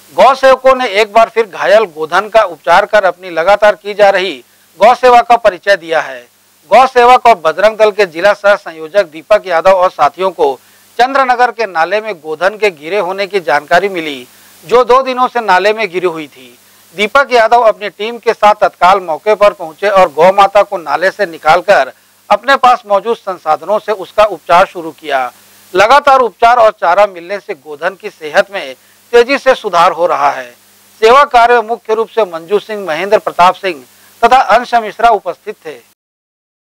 गौ सेवकों ने एक बार फिर घायल गोधन का उपचार कर अपनी लगातार की जा रही गौ सेवा का परिचय दिया है। गौ सेवक और बजरंग दल के जिला सह संयोजक दीपक यादव और साथियों को चंद्रनगर के नाले में गोधन के गिरे होने की जानकारी मिली, जो 2 दिनों से नाले में गिरी हुई थी। दीपक यादव अपनी टीम के साथ तत्काल मौके पर पहुंचे और गौ माता को नाले से निकालकर अपने पास मौजूद संसाधनों से उसका उपचार शुरू किया। लगातार उपचार और चारा मिलने से गोधन की सेहत में तेजी से सुधार हो रहा है। सेवा कार्य में मुख्य रूप से मंजू सिंह, महेंद्र प्रताप सिंह तथा अंश मिश्रा उपस्थित थे।